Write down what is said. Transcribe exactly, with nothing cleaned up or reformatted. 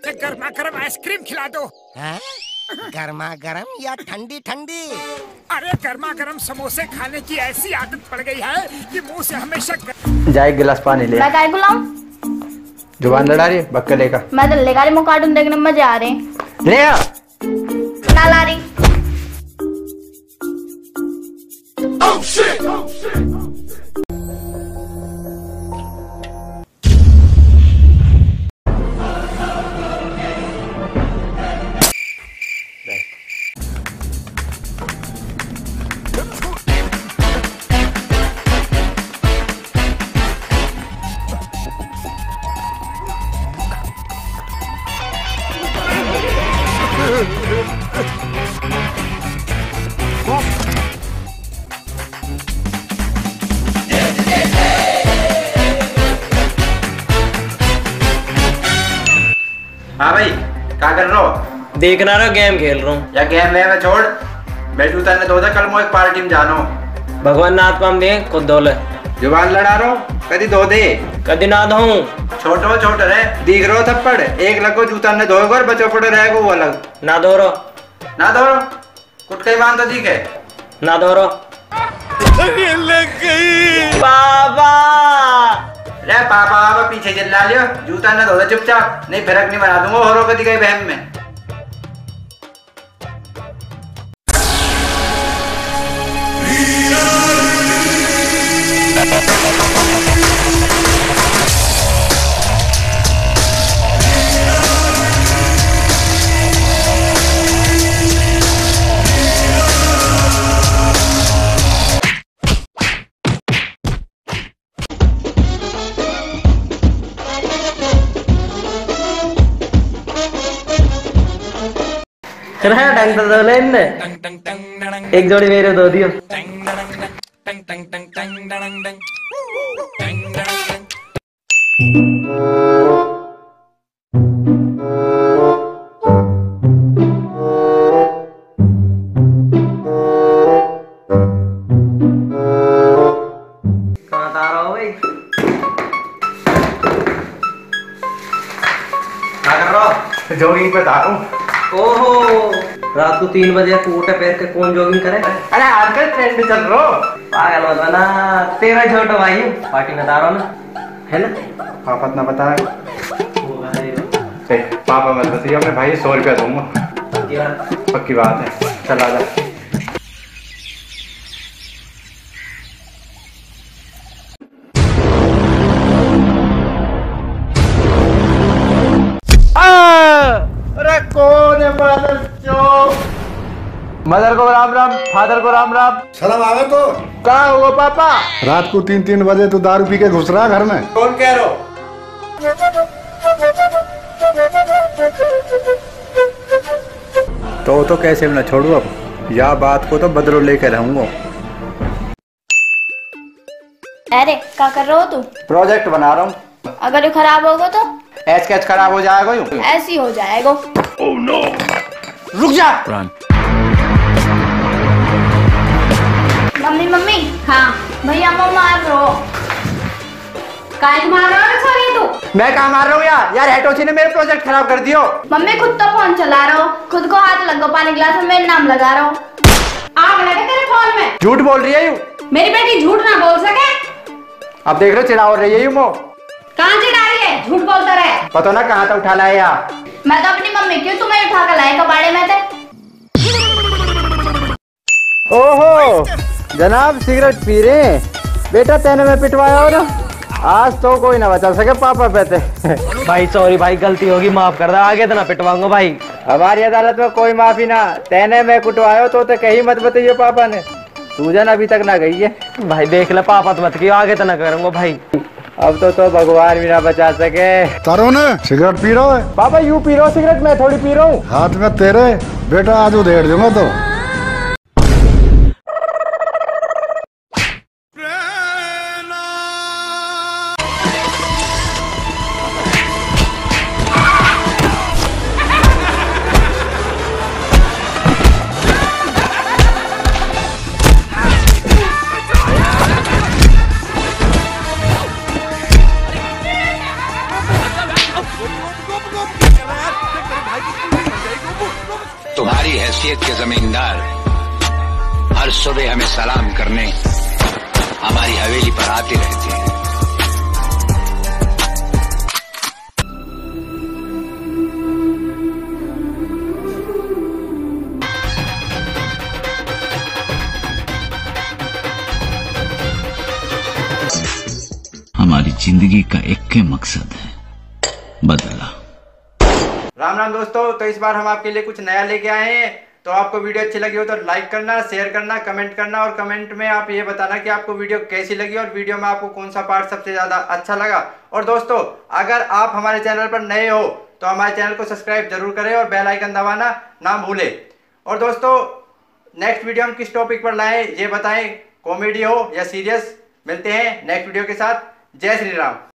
जाके गर्मा गर्म आइसक्रीम खिला दो। गर्मा गर्म या ठंडी ठंडी? अरे गर्मा गर्म समोसे खाने की ऐसी आदत पड़ गई है कि मुंह से हमेशा। जा एक गिलास पानी ले। मैं काय बुलाऊं? जुबान लड़ा रही बक्के लेकर। मैं तो लेगा रही, कार्टून देखने में मजे आ रहे हैं। ले आ। ना ला रही। Oh shit! Oh shit! हाँ भाई क्या कर रहे हो? देखना रहो, गेम खेल रहा हूँ। या गेम ले में छोड़, मैं जूता ने धो दे, कल मैं एक पार्टी में जानो। भगवान नाथ पाम दे खुद धोले। जुबान लड़ा रहो, कदी धो दे कदी ना धो। छोटो छोटो रे दिख रहो थप्पड़, एक लगो जूता ने धोएगा और बचो पड़े रहेगा वो अलग। ना धो रो ना धो रो कुटके बांध तो दिखे ना धो रो। लग गई बाबा। रे पापा पापा पीछे चिल्ला लियो, जूता ने धो दे चुपचाप, नहीं फिरक नहीं बना दूंगा और कदी गई बहन में। ढंग से धो ले, एक जोड़ी मेरे धो दियो। कहाँ था रहा हो भाई? क्या कर रहा हो? जॉगिंग पे था हूँ। ओहो, रात को तीन बजे कोट पहन के कौन जॉगिंग करे? अरे आजकल ट्रेंड चल रहा हो। पागल होता ना, तेरा छोटा भाई पार्टी में तारो ना, है ना? पापा ना बता पापा मत बताइए, अपने भाई सौ रुपया दूंगा। पक्की बात है, चला जा। अरे कौन है मदर चो? मदर को राम राम, फादर को राम राम। सलाम आवे तो कहाँ हो पापा? रात को तीन तीन बजे तू दारू पी के घुस रहा घर में। कौन कह रहे हो? तो तो कैसे मैं छोड़ू अब, या बात को तो बदलो लेकर रहूंगा। अरे क्या कर रहे हो तू? प्रोजेक्ट बना रहा हूँ। अगर ये खराब होगा तो? एच कैच खराब हो जाएगा यूं। ऐसी हो जाएगा। ओह नो, रुक जा। Mummy mummy. हाँ भैया मैं मार रहा हूँ। काय मार रहा है सॉरी तू? मैं कहाँ मार रहा हूँ यार? यार हेटोची ने मेरे प्रोजेक्ट खराब कर दियो। मम्मी खुद तो फोन चला रहा हूँ, खुद को हाथ लगा पानी गिलास में मेरा नाम लगा रहा हूँ। आग लगे तेरे फोन में। झूठ बोल रही है यूं। मेरी बेटी झूठ ना बोल सके। अब देख लो चिढ़ा हो रही है यूं। मो कहाँ चिढ़ा रही है? झूठ बोलता रहे। पता ना कहाँ तक उठा लाया यार। मैं तो अपनी मम्मी क्यों तुम्हें उठा कर लाए कबाड़े में थे। ओहो जनाब सिगरेट पी रहे हैं। बेटा तेने में पिटवाया हो ना, आज तो कोई ना बचा सके पापा पे थे। भाई सॉरी भाई, गलती होगी माफ कर दे, आगे तो ना पिटवाऊंगा भाई। हमारी अदालत में कोई माफी ना, तेने में कुटवायो तो, तो कहीं मत बताइए पापा ने। सूजन अभी तक ना गई है। भाई देख ले पापा तो मत कियो, आगे तो ना करूंगा भाई। अब तो तो भगवान भी ना बचा सके। तरुण सिगरेट पी रहा है? पापा यूं पी रहा हूँ सिगरेट, मैं थोड़ी पी रहा हूँ। हाथ में तेरे बेटा आज उधेड़ दूंगा तो। तुम्हारी हैसियत के जमींदार हर सुबह हमें सलाम करने हमारी हवेली पर आते रहते हैं। हमारी जिंदगी का एक ही मकसद है, बदला। राम राम दोस्तों, तो इस बार हम आपके लिए कुछ नया लेके आए हैं। तो आपको वीडियो अच्छी लगी हो तो लाइक करना, शेयर करना, कमेंट करना और कमेंट में आप ये बताना कि आपको वीडियो कैसी लगी और वीडियो में आपको कौन सा पार्ट सबसे ज्यादा अच्छा लगा। और दोस्तों, अगर आप हमारे चैनल पर नए हो तो हमारे चैनल को सब्सक्राइब जरूर करें और बेल आइकन दबाना ना भूलें। और दोस्तों, नेक्स्ट वीडियो हम किस टॉपिक पर लाएं ये बताएं, कॉमेडी हो या सीरियस। मिलते हैं नेक्स्ट वीडियो के साथ। जय श्री राम।